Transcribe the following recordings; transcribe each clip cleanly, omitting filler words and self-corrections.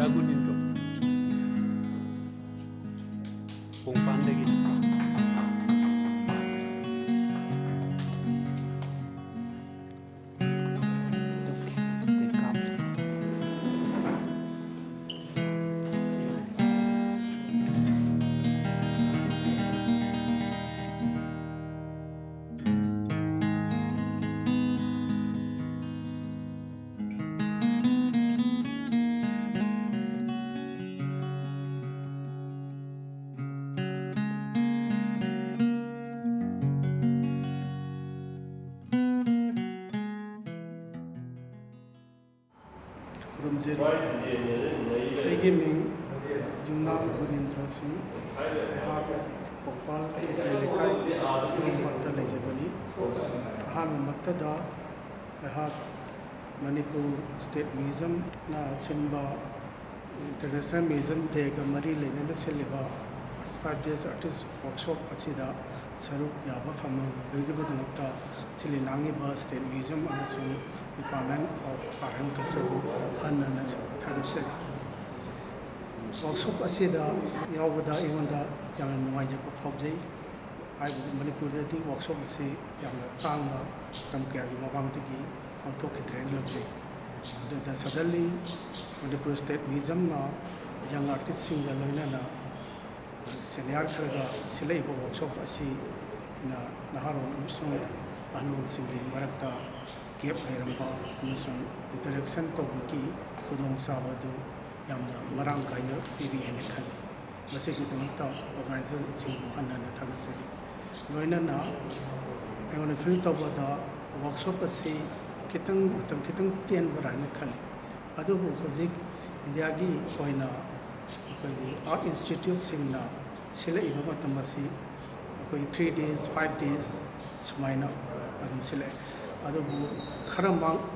Gunindro Pungpandagi Gunindro Singh, Bhopal के लेकाई पत्ता ले जबनी हाँ मक्तदा Manipur State Museum na सिंबा International Museum देगा मरी लेने ने सिलेबा 5 days artist workshop अच्छी दा सरुप याबा फमन बेगे बदमता सिले नांगे बा State Museum अनसुन Department of Art and Culture को हन्ना न थागत से workshop अच्छी दा यावदा इवंदा यामन मुआई जब फौजे आई मणिपुर दी workshop से यामन तांगा तम क्या की मवांग तकी अंतो के ट्रेंड लग जाए the suddenly Manipur State Museum na young artist singer loina na senior kharaga silai bo workshop asi na naharon amsung alon singi marakta gap leramba amsung interaction to ki khudong sabadu yamna marang kaina pibi ene khan mase ki tamta organizer sing hanna na thagat se loina na ayone feel to bada workshop asi kitang ten barana khan adu hozik India gi oina art institute singna sila ibaba tamasi koi 3 days 5 days sumaina adum sila adu khara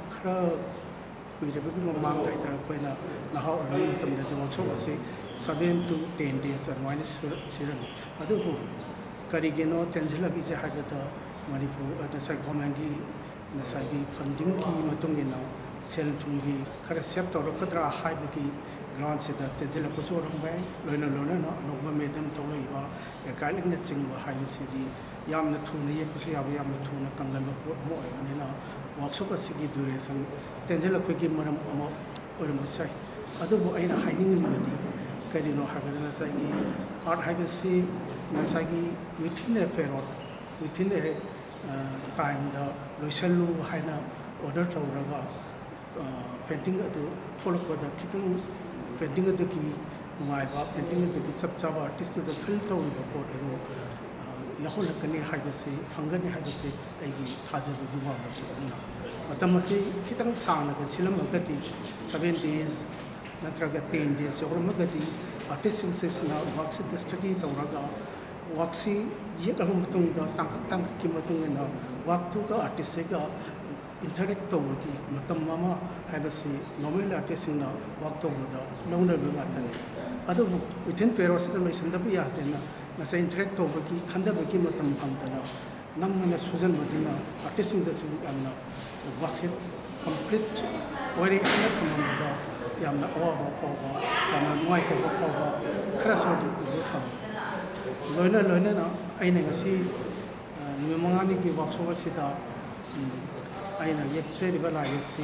kuire bi mang ai tara koina na how arani tam da workshop ase 7 to 10 days and minus sirani adu karigeno tenzila bi je hagata Manipur at sa government gi na sa gi funding ki matungina sel thungi khara sep to rokadra haibaki ground se da tejela ko choram bai loina na anogma medam to loiba ekaling na chingwa haibasi di yamna thuna ye pusi yabu yamna thuna kangal po mo aibani na workshop asigi duration tejela ko gi maram amo oram sai adubu aina hiding libadi karino hagana sai gi art haibasi na sai gi within a period within a time the loisalu haina order tawraga painting adu follow pada kitang painting adu ki ngai ba painting adu ki chapcha ba artist adu fill to ri ba adu yahol kani haibase phangani haibase aigi thajabu gi wa na matam ase kitang sana ga silam agati 7 days natraga 10 days or magati artist session na work se study tawraga work si ye ka mutung da tang ki mutung na work tu ka artist ga interact to ki matam mama haibasi normal artist na work to boda long na ba tan adu within period da loisan da ya na na sa interact to ki khanda ba ki matam pantana nam na sujan madina artist da su amna work se complete very na tamam da yamna awa ba na noi ka ba khara so du fa loina na aina ngasi nimangani ki workshop si da aina yekse ribala yesi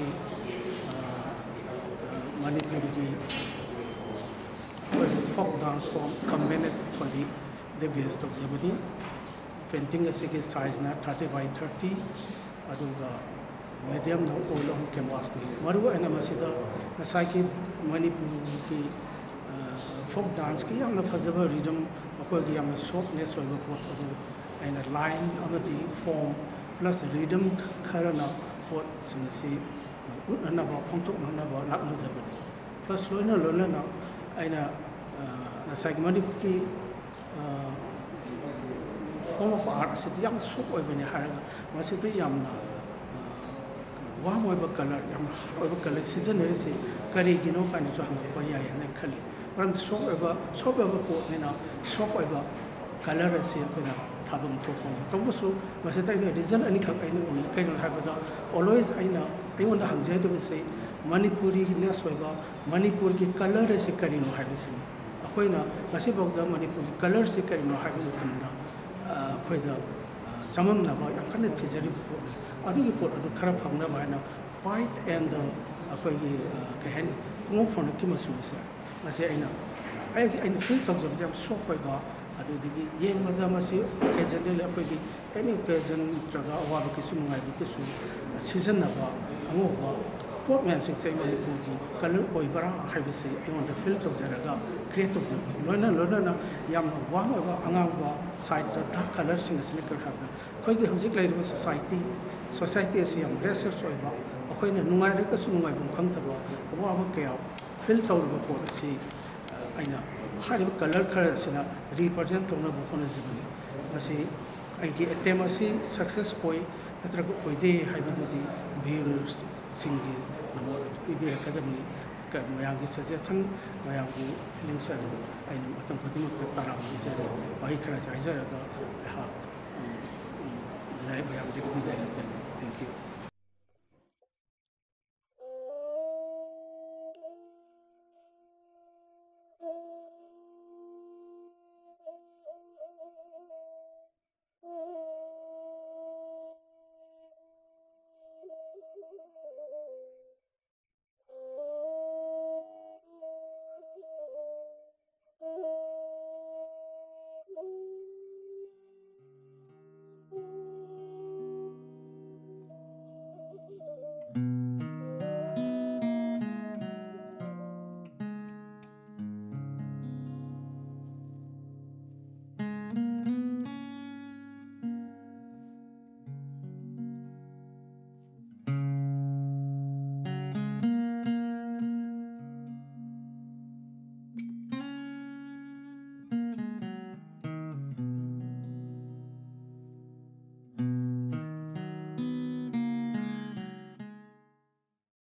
Manipur ki folk dance form combined for the best of Germany painting ase ki size na 30 by 30 aduga medium na oil on canvas ni maru ana masida nasai ki Manipur ki folk dance ki yamna fazaba rhythm akoi ki yamna softness oiba pot adu aina line amati form plus rhythm kharana pot singasi unana ba phongtok na ba lak na zabani first loina na aina na segment ki form of art se yam sok oi bani haraga masita yamna wa moi ba color yam oi ba color seasonary se kari gino kan jo hang pa ya na khali param sok ba pot ne na sok oi ba color se pena thabam thokoni tobusu masita ina reason ani khak aina oi kai no habada always aina aingon da hangjai to se Manipuri ness weba Manipur ki color is a carino habism. Akoina Masibok the Manipur color is a carino habitumda Koida Samam Nava Yakana Tizari Adu report of the Karapamna Vina white and the Akogi Kahan Pung from the Kimasusa. I say I feel talks of them so quite adu digi yeng madam asi occasion le apagi any occasion traga awa ki sunu ngai bi su season na ba ango ba port map sing chai Manipur ki color oi bara hai bi se I want the feel to jaraga create to lona na yam na wa ba angang ba side to ta color sing select har na koi ki hojik lai society asi yam research oi ba akoi na nungai re ka sunu ngai bum khang ta ba awa ba kya feel to ba port asi aina hari color color sina represent tona bokona jibani masi aigi etemasi success koi atra ko oide haibadudi viewers singi namo ibe academy ka mayang gi suggestion mayang gi links ado aina matam padimu taram jare bai khara jai jara ga ha lai mayang gi bidai thank you